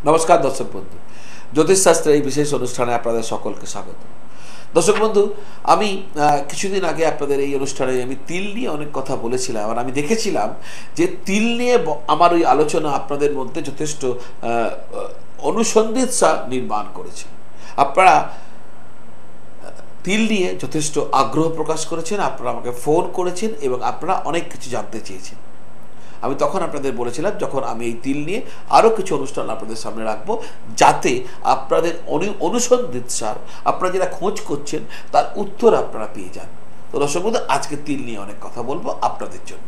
নমস্কার দর্শক বন্ধু, জ্যোতিষশাস্ত্রের এই বিশেষ অনুষ্ঠানে আপনাদের সকলকে স্বাগত। দর্শক বন্ধু, আমি কিছুদিন আগে আপনাদের এই অনুষ্ঠানে আমি তিল নিয়ে অনেক কথা বলেছিলাম, আর আমি দেখেছিলাম যে তিল নিয়ে আমার ওই আলোচনা আপনাদের মধ্যে যথেষ্ট অনুসন্ধিৎসা নির্মাণ করেছে। আপনারা তিল নিয়ে যথেষ্ট আগ্রহ প্রকাশ করেছেন, আপনারা আমাকে ফোন করেছেন এবং আপনারা অনেক কিছু জানতে চেয়েছেন। আমি তখন আপনাদের বলেছিলাম যখন আমি এই তিল নিয়ে আরও কিছু অনুষ্ঠান আপনাদের সামনে রাখবো, যাতে আপনাদের অনুসন্ধিৎসার আপনারা যেটা খোঁজ করছেন তার উত্তর আপনারা পেয়ে যান। তো দর্শক বন্ধু, আজকে তিল নিয়ে অনেক কথা বলবো আপনাদের জন্য।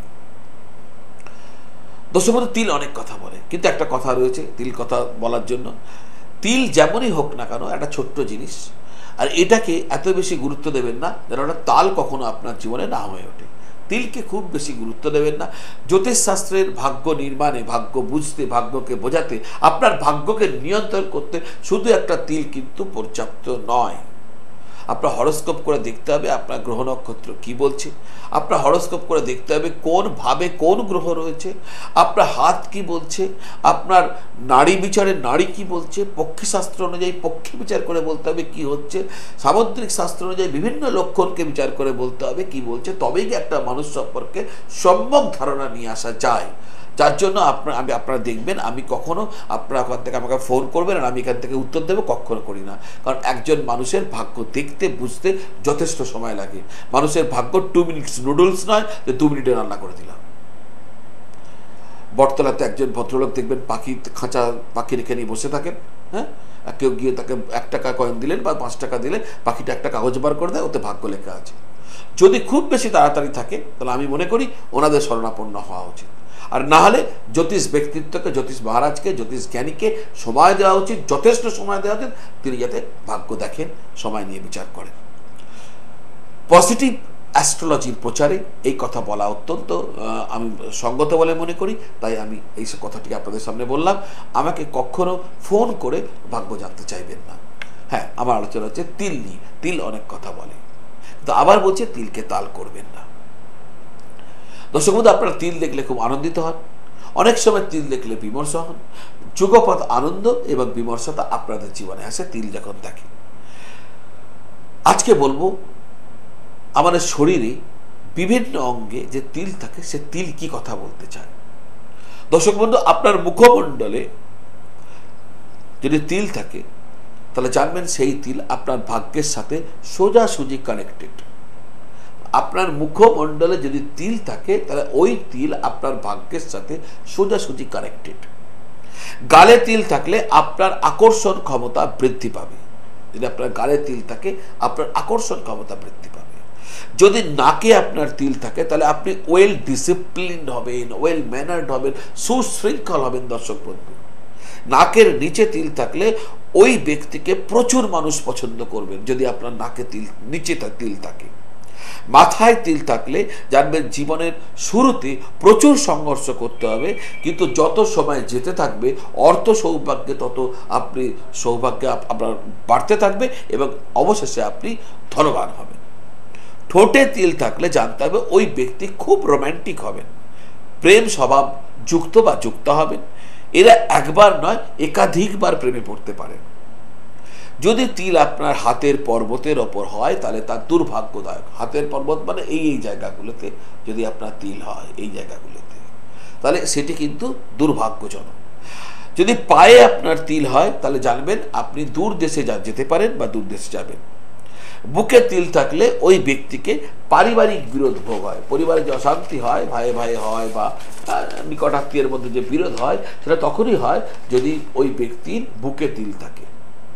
দর্শক বন্ধু, তিল অনেক কথা বলে, কিন্তু একটা কথা রয়েছে তিল কথা বলার জন্য। তিল যেমনই হোক না কেন একটা ছোট্ট জিনিস, আর এটাকে এত বেশি গুরুত্ব দেবেন না যেন ওটা তাল কখনো আপনার জীবনে না হয়ে ওঠে। তিলকে খুব বেশি গুরুত্ব দেবেন না। জ্যোতিষশাস্ত্রের ভাগ্য নির্মাণে, ভাগ্য বুঝতে, ভাগ্যকে বোঝাতে, আপনার ভাগ্যকে নিয়ন্ত্রণ করতে শুধু একটা তিল কিন্তু পর্যাপ্ত নয়। আপনার হরস্কোপ করে দেখতে হবে আপনার গ্রহ নক্ষত্র কি বলছে, আপনার হরস্কোপ করে দেখতে হবে কোন ভাবে কোন গ্রহ রয়েছে, আপনার হাত কি বলছে, আপনার নারী বিচারে নারী কি বলছে, পক্ষী শাস্ত্র অনুযায়ী পক্ষী বিচার করে বলতে হবে কি হচ্ছে, সামুদ্রিক শাস্ত্র অনুযায়ী বিভিন্ন লক্ষণকে বিচার করে বলতে হবে কি বলছে, তবেই কি একটা মানুষ সম্পর্কে সম্যক ধারণা নিয়ে আসা যায়। যার জন্য আপনারা দেখবেন আমি কখনো আপনারা ওখান থেকে আমাকে ফোন করবেন আর আমি এখান থেকে উত্তর দেবো, কখনো করি না। কারণ একজন মানুষের ভাগ্য দেখতে বুঝতে যথেষ্ট সময় লাগে। মানুষের ভাগ্য 2 মিনিটস নুডলস নয় যে 2 মিনিটে রান্না করে দিলাম। বটতলাতে একজন ভদ্রলোক দেখবেন পাখি রেখে নিয়ে বসে থাকেন। হ্যাঁ, কেউ গিয়ে তাকে 1 টাকা কয়েন দিলেন বা 5 টাকা দিলে পাখিটা একটা কাগজ বার করে দেয়, ওতে ভাগ্য লেখা আছে। যদি খুব বেশি তাড়াতাড়ি থাকে তাহলে আমি মনে করি ওনাদের শরণাপন্ন হওয়া উচিত। আর না হলে জ্যোতিষ ব্যক্তিত্বকে, জ্যোতিষ মহারাজকে, জ্যোতিষ জ্ঞানীকে সময় দেওয়া উচিত, যথেষ্ট সময় দেওয়া উচিত, তিনি যাতে ভাগ্য দেখেন, সময় নিয়ে বিচার করেন। পজিটিভ অ্যাস্ট্রোলজির প্রচারে এই কথা বলা অত্যন্ত আমি সঙ্গত বলে মনে করি, তাই আমি এই কথাটি আপনাদের সামনে বললাম। আমাকে কখনো ফোন করে ভাগ্য জানতে চাইবেন না। হ্যাঁ, আমার আলোচনা হচ্ছে তিল নিয়ে। তিল অনেক কথা বলে, কিন্তু আবার বলছে তিলকে তাল করবেন না। দর্শক বন্ধু, আপনারা তিল দেখলে খুব আনন্দিত হন, অনেক সময় তিল দেখলে বিমর্ষ হন। যুগপৎ আনন্দ এবং বিমর্ষতা আপনাদের জীবনে আসে তিল যখন দেখে। আজকে বলবো আমাদের শরীরে বিভিন্ন অঙ্গে যে তিল থাকে, সে তিল কি কথা বলতে চায়। দর্শক বন্ধু, আপনার মুখমণ্ডলে যদি তিল থাকে তাহলে জানবেন সেই তিল আপনার ভাগ্যের সাথে সোজাসুজি কানেক্টেড। আপনার মুখমণ্ডলে যদি তিল থাকে তাহলে ওই তিল আপনার ভাগ্যের সাথে সোজাসুজি কানেক্টেড। গালে তিল থাকলে আপনার আকর্ষণ ক্ষমতা বৃদ্ধি পাবে। যদি আপনার গালে তিল থাকে আপনার আকর্ষণ ক্ষমতা বৃদ্ধি পাবে। যদি নাকে আপনার তিল থাকে তাহলে আপনি ওয়েল ডিসিপ্লিনড হবেন, ওয়েল ম্যানার্ড হবেন, সুশৃঙ্খল হবেন। দর্শক বন্ধু, নাকের নিচে তিল থাকলে ওই ব্যক্তিকে প্রচুর মানুষ পছন্দ করবেন, যদি আপনার নাকে নিচে তিল থাকে। মাথায় তিল থাকলে জানবেন জীবনের শুরুতে প্রচুর সংঘর্ষ করতে হবে, কিন্তু যত সময় যেতে থাকবে অর্থ সৌভাগ্যে তত সৌভাগ্য আপনার বাড়তে থাকবে এবং অবশেষে আপনি ধনবান হবেন। ঠোঁটে তিল থাকলে জানতে হবে ওই ব্যক্তি খুব রোম্যান্টিক হবেন, প্রেম স্বভাব যুক্ত বা যুক্ত হবেন। এরা একবার নয় একাধিকবার প্রেমে পড়তে পারেন। যদি তিল আপনার হাতের পর্বতের ওপর হয় তাহলে তার দুর্ভাগ্যদায়ক। হাতের পর্বত মানে এই জায়গাগুলোতে যদি আপনার তিল হয়, এই জায়গাগুলোতে, তাহলে সেটি কিন্তু দুর্ভাগ্যজনক। যদি পায়ে আপনার তিল হয় তাহলে জানবেন আপনি দূর দেশে যেতে পারেন বা দূর দেশে যাবেন। বুকে তিল থাকলে ওই ব্যক্তিকে পারিবারিক বিরোধ ভোগ হয়, পরিবারে যে অশান্তি হয়, ভাই ভাই হয় বা নিকট আত্মীয়ের মধ্যে যে বিরোধ হয়, সেটা তখনই হয় যদি ওই ব্যক্তির বুকে তিল থাকে।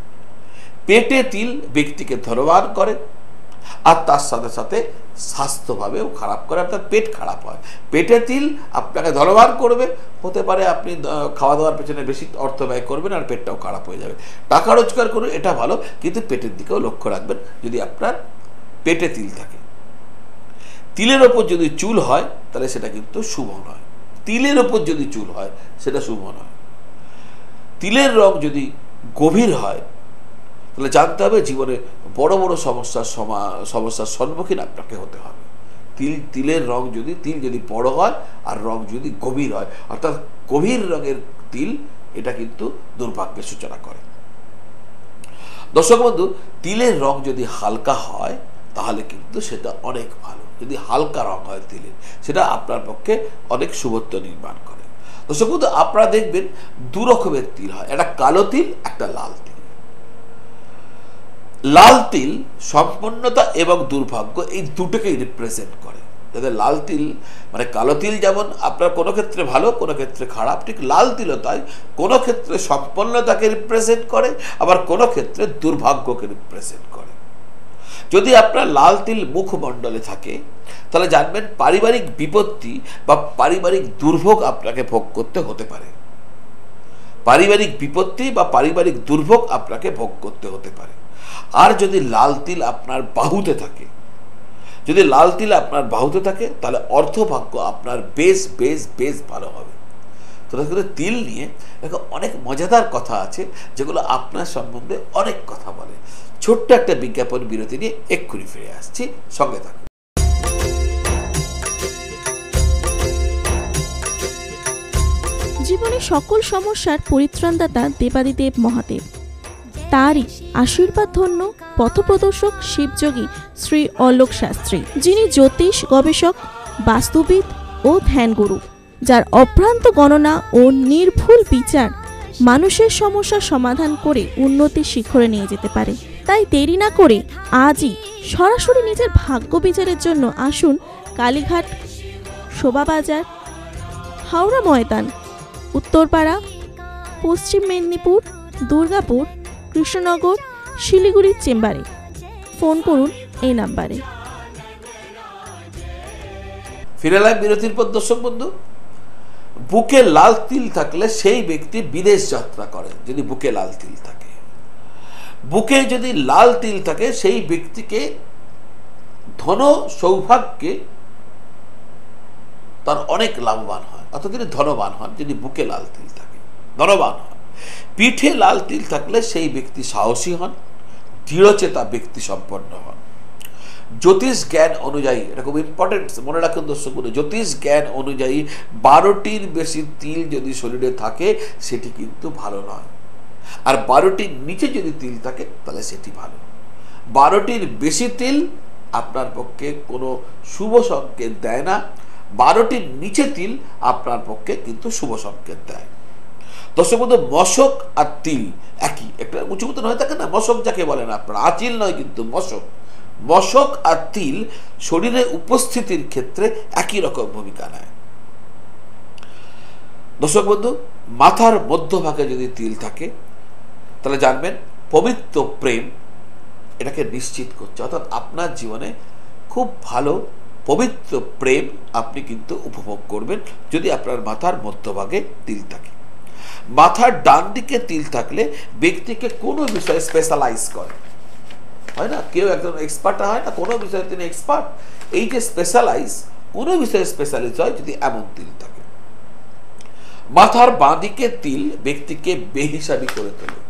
পেটে তিল ব্যক্তিকে ধনবান করে, আর তার সাথে সাথে স্বাস্থ্যভাবেও খারাপ করে, আপনার পেট খারাপ হয়। পেটে তিল আপনাকে ধনবান করবে, হতে পারে আপনি খাওয়া দাওয়ার পেছনে বেশি অর্থ ব্যয় করবেন আর পেটটাও খারাপ হয়ে যাবে। টাকা রোজগার করুন, এটা ভালো, কিন্তু পেটের দিকেও লক্ষ্য রাখবেন যদি আপনার পেটে তিল থাকে। তিলের ওপর যদি চুল হয় তাহলে সেটা কিন্তু শুভ নয়। তিলের ওপর যদি চুল হয় সেটা শুভ নয়। তিলের রং যদি গভীর হয় তাহলে জানতে হবে জীবনে বড় বড় সমস্যার সম্মুখীন আপনাকে হতে হবে। তিলের রং তিল যদি বড় হয় আর রং যদি গভীর হয়, অর্থাৎ গভীর রঙের তিল এটা কিন্তু দুর্ভাগ্যের সূচনা করে। দর্শক বন্ধু, তিলের রং যদি হালকা হয় তাহলে কিন্তু সেটা অনেক ভালো। যদি হালকা রং হয় তিলের, সেটা আপনার পক্ষে অনেক শুভত্ব নির্মাণ করে। দর্শক বন্ধু, আপনারা দেখবেন দু রকমের তিল হয়, একটা কালো তিল, একটা লাল তিল। লাল তিল সম্পন্নতা এবং দুর্ভাগ্য এই দুটোকেই রিপ্রেজেন্ট করে। যাদের লাল তিল মানে কালো তিল যেমন আপনার কোনো ক্ষেত্রে ভালো, কোনো ক্ষেত্রে খারাপ, ঠিক লাল তিলও তাই। কোনো ক্ষেত্রে সম্পন্নতাকে রিপ্রেজেন্ট করে, আবার কোনো ক্ষেত্রে দুর্ভাগ্যকে রিপ্রেজেন্ট করে। যদি আপনার লাল তিল মুখমণ্ডলে থাকে তাহলে জানবেন পারিবারিক বিপত্তি বা পারিবারিক দুর্ভোগ আপনাকে ভোগ করতে হতে পারে। পারিবারিক বিপত্তি বা পারিবারিক দুর্ভোগ আপনাকে ভোগ করতে হতে পারে। আর যদি লাল তিল আপনার বাহুতে থাকে, যদি লাল তিল আপনার বাহুতে থাকে তাহলে অর্থভাগ্য আপনার বেশ বেশ বেশ ভালো হবে। তো তিল নিয়ে অনেক মজাদার কথা আছে যেগুলো আপনার সম্বন্ধে অনেক কথা বলে। ছোট্ট একটা বিজ্ঞাপন বিরতি নিয়ে এক্ষুনি ফিরে আসছি, সঙ্গে থাকুন। জীবনে সকল সমস্যার পরিত্রাণদাতা দেবাদিদেব মহাদেব, তারই আশীর্বাদ ধন্য পথপ্রদর্শক শিবযোগী শ্রী অলোক শাস্ত্রী, যিনি জ্যোতিষ গবেষক, বাস্তুবিদ ও ধ্যানগুরু, যার অভ্রান্ত গণনা ও নির্ভুল বিচার মানুষের সমস্যার সমাধান করে উন্নতির শিখরে নিয়ে যেতে পারে। তাই দেরি না করে আজই সরাসরি নিজের ভাগ্য বিচারের জন্য আসুন কালীঘাট, শোভাবাজার, হাওড়া ময়দান, উত্তরপাড়া, পশ্চিম মেদিনীপুর, দুর্গাপুর, কৃষ্ণনগর, শিলিগুড়ির চেম্বারে। ফোন করুন এই নাম্বারে। ফিরে এলাম বিরতির পর। দর্শক বন্ধু, বুকে লাল তিল থাকলে সেই ব্যক্তি বিদেশ যাত্রা করে। যদি বুকে লাল তিল থাকে, বুকে যদি লাল তিল থাকে সেই ব্যক্তিকে ধন সৌভাগ্যে তার অনেক লাভবান হয়, অর্থাৎ তিনি ধনবান হন। যদি বুকে লাল তিল থাকে ধনবান হন। পিঠে লাল তিল থাকলে সেই ব্যক্তি সাহসী হন, দৃঢ়চেতা ব্যক্তি সম্পন্ন হন। জ্যোতিষ জ্ঞান অনুযায়ী, এটা খুব ইম্পর্টেন্ট, মনে রাখুন দর্শক বন্ধু, জ্যোতিষ জ্ঞান অনুযায়ী 12টির বেশি তিল যদি শরীরে থাকে সেটি কিন্তু ভালো নয়। আর 12টির নিচে যদি তিল থাকে তাহলে সেটি ভালো। 12টির বেশি তিল আপনার পক্ষে কোনো শুভ সংকেত দেয় না, 12টির নিচে তিল আপনার পক্ষে কিন্তু শুভ সংকেত দেয়। দর্শক বন্ধু, মশক আর তিল একই, একটা উঁচু মতন হয়ে থাকে না, মশক যাকে বলেন আপনারা, আচিল নয় কিন্তু মশক। মশক আর তিল শরীরে উপস্থিতির ক্ষেত্রে একই রকম ভূমিকা নেয়। দর্শক বন্ধু, মাথার মধ্যভাগে যদি তিল থাকে তাহলে জানবেন পবিত্র প্রেম এটাকে নিশ্চিত করছে, অর্থাৎ আপনার জীবনে খুব ভালো পবিত্র প্রেম আপনি কিন্তু উপভোগ করবেন যদি আপনার মাথার মধ্যভাগে তিল থাকে। মাথার ডান দিকে তিল থাকলে ব্যক্তিকে কোনো বিষয়ে স্পেশালাইজ করে, হয় না, কেউ একজন এক্সপার্ট হয় না, কোনো বিষয়ে তিনি এক্সপার্ট। এই যে স্পেশালাইজ, কোনো বিষয়ে স্পেশালিস্ট হয় যদি এমন তিল থাকে। মাথার বাঁ দিকে তিল ব্যক্তিকে বেহিসাবি করে তোলে,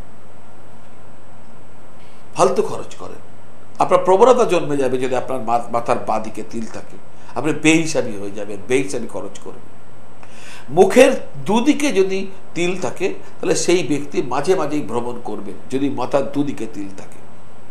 ফালতু খরচ করেন। আপনার প্রবণতা জন্মে যাবে যদি আপনার মাথার বাঁ দিকে তিল থাকে, আপনি বেহিসাবি হয়ে যাবেন, বেহিসাবি খরচ করবেন। মুখের দুদিকে যদি তিল থাকে তাহলে সেই ব্যক্তি মাঝে মাঝেই ভ্রমণ করবে যদি মাথার দুদিকে তিল থাকে।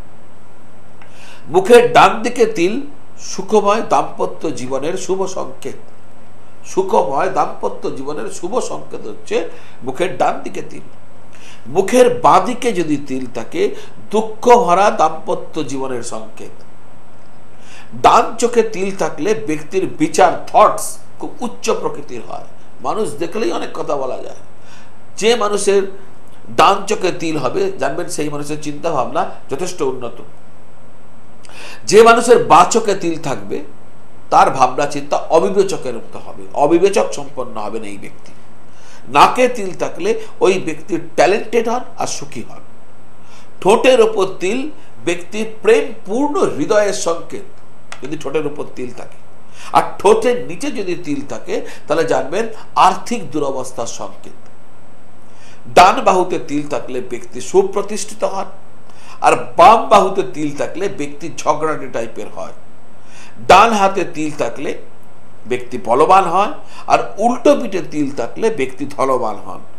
মুখের ডান দিকে তিল সুখময় দাম্পত্য জীবনের শুভ সংকেত। সুখময় দাম্পত্য জীবনের শুভ সংকেত হচ্ছে মুখের ডান দিকে তিল। মুখের বাঁ দিকে যদি তিল থাকে দুঃখ ভরা দাম্পত্য জীবনের সংকেত। ডান চোখে তিল থাকলে ব্যক্তির বিচার, থটস খুব উচ্চ প্রকৃতির হয়, মানুষ দেখলেই অনেক কথা বলা যায়। যে মানুষের ডান চোখে তিল হবে জানবেন সেই মানুষের চিন্তা ভাবনা যথেষ্ট উন্নত। যে মানুষের বাঁ চোখে তিল থাকবে তার ভাবনা চিন্তা অবিবেচকের মতো হবে, অবিবেচক সম্পন্ন হবেন এই ব্যক্তি। নাকে তিল থাকলে ওই ব্যক্তি ট্যালেন্টেড হন আর সুখী হন। ঠোঁটের ওপর তিল ব্যক্তির প্রেম পূর্ণ হৃদয়ের সংকেত যদি ঠোঁটের উপর তিল থাকে। আর ঠোঁটের নিচে যদি তিল থাকে তাহলে জানবেন আর্থিক দুরবস্থার সংকেত। ডান বাহুতে তিল থাকলে ব্যক্তি সুপ্রতিষ্ঠিত হন, আর বাম বাহুতে তিল থাকলে ব্যক্তি ঝগড়াটে টাইপের হয়। ডান হাতে তিল থাকলে ব্যক্তি বলবান হয়, আর উল্টো পিঠে তিল থাকলে ব্যক্তি ধনবান হন।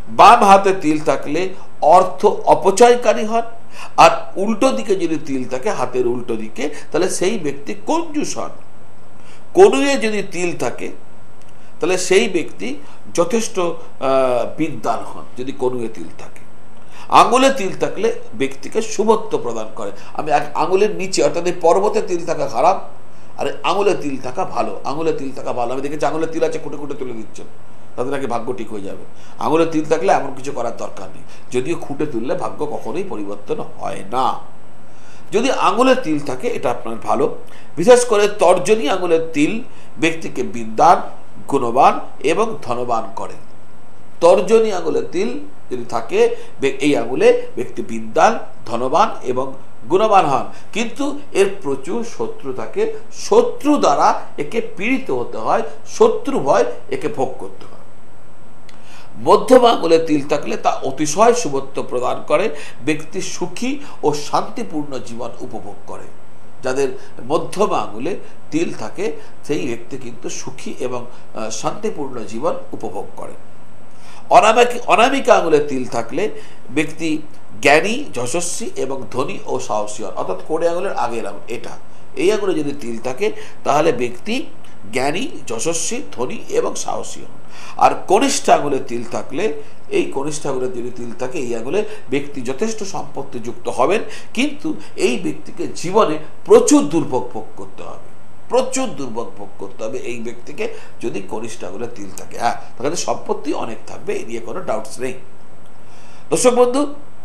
বাম হাতে তিল থাকলে অর্থ অপচয়কারী হন, আর উল্টো দিকে যদি তিল থাকে হাতের উল্টো দিকে, তাহলে সেই ব্যক্তি কঞ্জুস হন। কনুয়ে যদি তিল থাকে তাহলে সেই ব্যক্তি যথেষ্ট বিদ্বান হন, যদি কনুয়ে তিল থাকে। আঙুলে তিল থাকলে ব্যক্তিকে শুভত্ব প্রদান করে। আমি আঙুলের নিচে অর্থাৎ এই পর্বতে তিল থাকা খারাপ, আর আঙুলে তিল থাকা ভালো। আঙুলে তিল থাকা ভালো, আমি দেখেছি আঙুলে তিল আছে খুঁটে খুঁটে তুলে দিচ্ছেন, তাতে নাকি ভাগ্য ঠিক হয়ে যাবে। আঙুলে তিল থাকলে এমন কিছু করার দরকার নেই, যদিও খুঁটে তুললে ভাগ্য কখনোই পরিবর্তন হয় না। যদি আঙুলে তিল থাকে এটা আপনার ভালো। বিশেষ করে তর্জনী আঙুলের তিল ব্যক্তিকে বিদ্বান, গুণবান এবং ধনবান করে। তর্জনী আঙুলের তিল যদি থাকে এই আঙুলে ব্যক্তি বিদ্বান, ধনবান এবং গুণবান হন, কিন্তু এর প্রচুর শত্রু থাকে। শত্রু দ্বারা একে পীড়িত হতে হয়, শত্রু ভয় একে ভোগ করতে হয়। মধ্যম আঙুলে তিল থাকলে তা অতিশয় শুভত্ব প্রদান করে, ব্যক্তি সুখী ও শান্তিপূর্ণ জীবন উপভোগ করে। যাদের মধ্যম আঙুলে তিল থাকে সেই ব্যক্তি কিন্তু সুখী এবং শান্তিপূর্ণ জীবন উপভোগ করে। অনামিকা আঙুলে তিল থাকলে ব্যক্তি জ্ঞানী, যশস্বী এবং ধনী ও সাহসী হন। অর্থাৎ কোড়ে আঙুলের আগের আঙুল এটা, এই আঙুলে যদি তিল থাকে তাহলে ব্যক্তি জ্ঞানী, যশস্বী, ধনী এবং সাহসী হন। আর কনিষ্ঠ আঙুলে তিল থাকলে, এই কনিষ্ঠ আঙুলে যদি তিল থাকে এই আঙুলে ব্যক্তি যথেষ্ট সম্পত্তিযুক্ত হবেন, কিন্তু এই ব্যক্তিকে জীবনে প্রচুর দুর্ভোগ ভোগ করতে হবে, প্রচুর দুর্ভোগ ভোগ করতে হবে এই ব্যক্তিকে যদি কনিষ্ঠ আঙুলে তিল থাকে। হ্যাঁ, তাহলে সম্পত্তি অনেক থাকবে, এ নিয়ে কোনো ডাউটস নেই। দর্শক বন্ধু,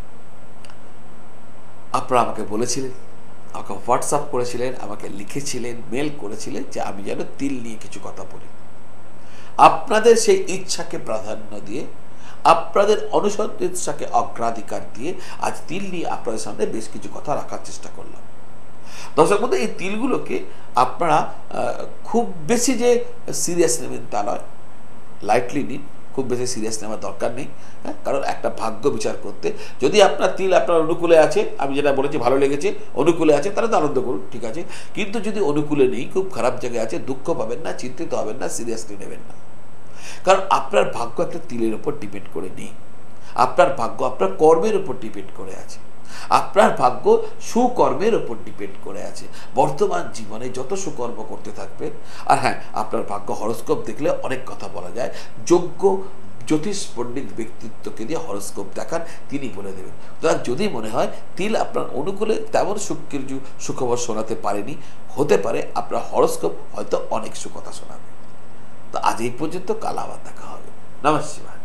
আপনারা আমাকে বলেছিলেন, আমাকে হোয়াটসঅ্যাপ করেছিলেন, আমাকে লিখেছিলেন, মেল করেছিলেন যে আমি যেন তিল নিয়ে কিছু কথা বলি। আপনাদের সেই ইচ্ছাকে প্রাধান্য দিয়ে, আপনাদের অনুসন্ধিৎসাকে অগ্রাধিকার দিয়ে আজ তিল নিয়ে আপনাদের সামনে বেশ কিছু কথা রাখার চেষ্টা করলাম। দর্শক বন্ধু, এই তিলগুলোকে আপনারা খুব বেশি যে সিরিয়াস নেবেন তা নয়, লাইটলি নিন, খুব বেশি সিরিয়াস নেওয়ার দরকার নেই। হ্যাঁ, কারণ একটা ভাগ্য বিচার করতে যদি আপনার তিল আপনার অনুকূলে আছে, আমি যেটা বলেছি ভালো লেগেছে, অনুকূলে আছে তাহলে তো আনন্দ করুন, ঠিক আছে। কিন্তু যদি অনুকূলে নেই, খুব খারাপ জায়গায় আছে, দুঃখ পাবেন না, চিন্তিত হবেন না, সিরিয়াসলি নেবেন না। কারণ আপনার ভাগ্য একটা তিলের উপর ডিপেন্ড করে নেই, আপনার ভাগ্য আপনার কর্মের উপর ডিপেন্ড করে আছে, আপনার ভাগ্য সুকর্মের উপর ডিপেন্ড করে আছে। বর্তমান জীবনে যত সুকর্ম করতে থাকবেন, আর হ্যাঁ, আপনার ভাগ্য হরস্কোপ দেখলে অনেক কথা বলা যায়। যোগ্য জ্যোতিষ পণ্ডিত ব্যক্তিত্বকে দিয়ে হরস্কোপ দেখান, তিনি বলে দেবেন। সুতরাং যদি মনে হয় তিল আপনার অনুকূলে তেমন সুখবর শোনাতে পারেনি, হতে পারে আপনার হরস্কোপ হয়তো অনেক সুকথা শোনাবে। তো আজ এই পর্যন্ত, কাল আবার দেখা হবে। নমস্কার।